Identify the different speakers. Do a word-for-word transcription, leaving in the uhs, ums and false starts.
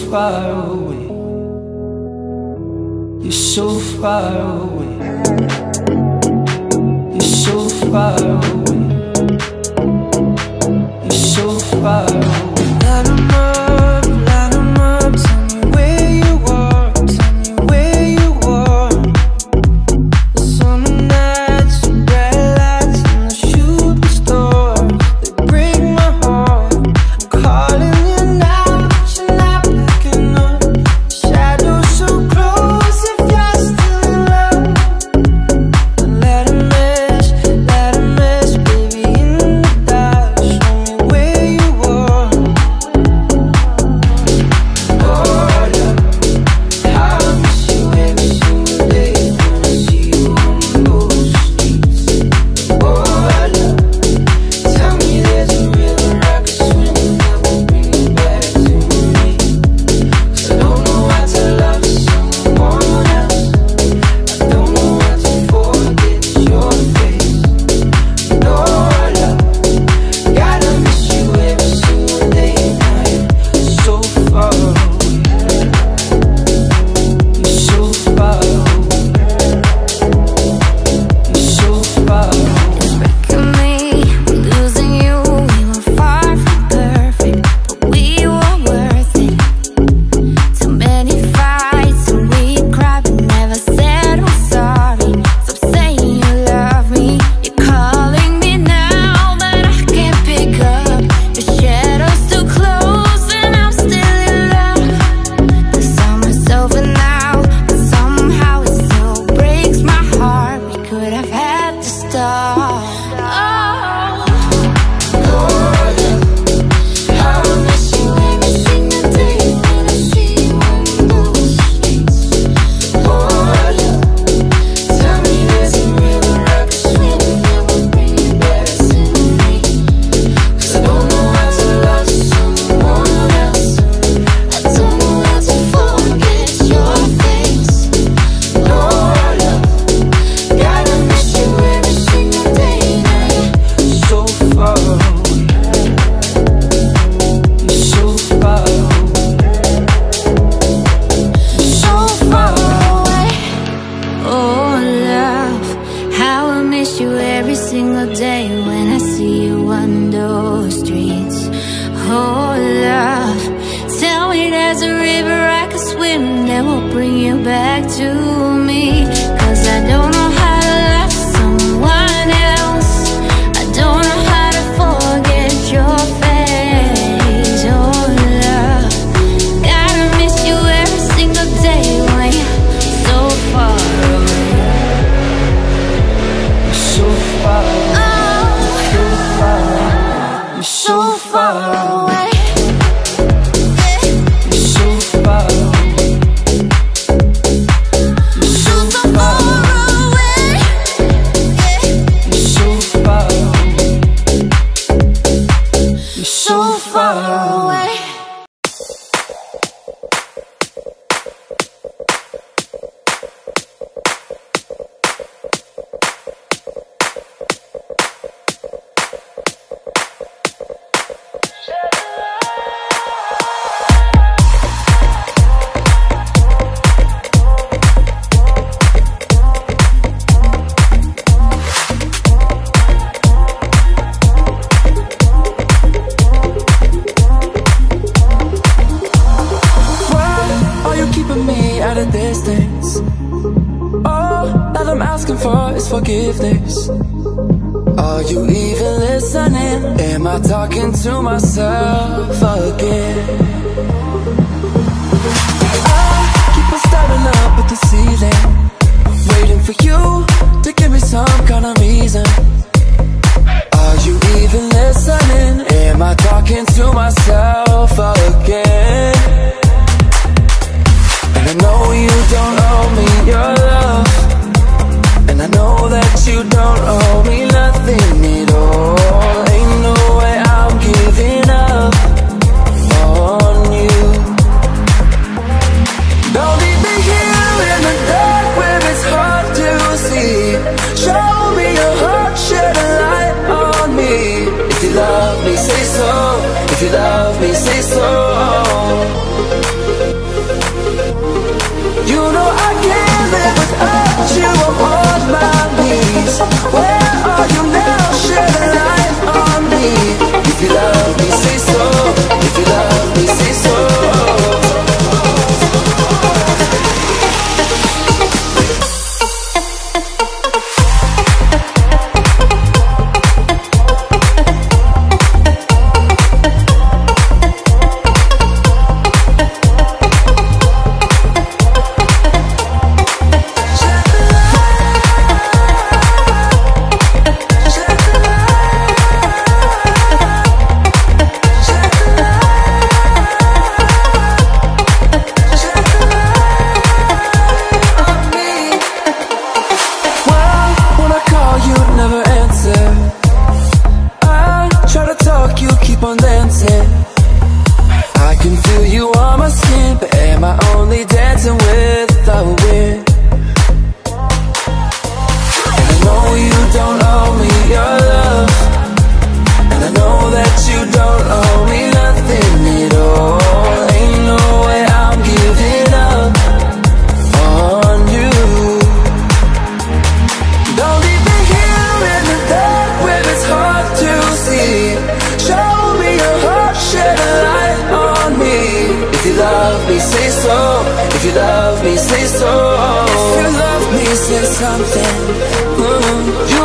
Speaker 1: far away. You're so far away. You're so far away. You're so far away. Light 'em up, light 'em up. Tell me where you are, tell me where you are. The summer nights, the bright lights, and the shooting stars, they break my heart. I'm calling you now, but you're not picking up. Shadows so close, if you're still in love. Then let 'em mess, let 'em mess, baby, in the dark. Show me where you are. Oh, love, how I miss you every single day when I see you on those streets. Oh, love, tell me there's a river I could swim in that will bring you back to me. 'Cause I don't know how to love someone else. I don't know how to forget your face. No, love, gotta miss you every single day and night. So far away. You're so far away. You're so far away.
Speaker 2: Breaking me, losing you. We were far from perfect, but we were worth it. Too many fights and we cried, but never said we're sorry. Stop saying you love me. You're calling me now, but I can't pick up. Your shadow's too close, and I'm still in love. The summer's over now, but somehow it still breaks my heart. We could have had to start. Oh,
Speaker 1: How I miss you every single day when I see you on those streets. Oh, love, tell me there's a river I could swim in that will bring you back to me. 'Cause I don't know how to love someone else. I don't know how to forget your face. No, love, gotta miss you every single day and night. So far away. You're so far away. You're so far away.
Speaker 2: oh, love, how I miss you every single day when I see you on those streets. Oh, love, tell me there's a river I can swim that will bring you back to me. 'Cause I don't know how to love someone else. I don't know how to forget your face. Oh, love, gotta miss you every single day when you're so far away.
Speaker 1: You're so far away.
Speaker 2: Oh,
Speaker 1: You're so far away.
Speaker 2: away.
Speaker 1: You're so far away. You're so far away. You're so far away. You're so far away. Why are you keeping me at a distance? All that I'm asking for is forgiveness. Are you even listening? Am I talking to myself again? I keep on staring up at the ceiling, waiting for you to give me some kind of reason. Are you even listening? Am I talking to myself again? And I know you don't owe me your love, and I know that you don't owe me nothing at all. Ain't no way I'm giving up on you. Don't leave me here in the dark where it's hard to see. Show me your heart, shed a light on me. If you love me, say so. If you love me, say so. say so. If you love me, say so. If you love me, say something. mm.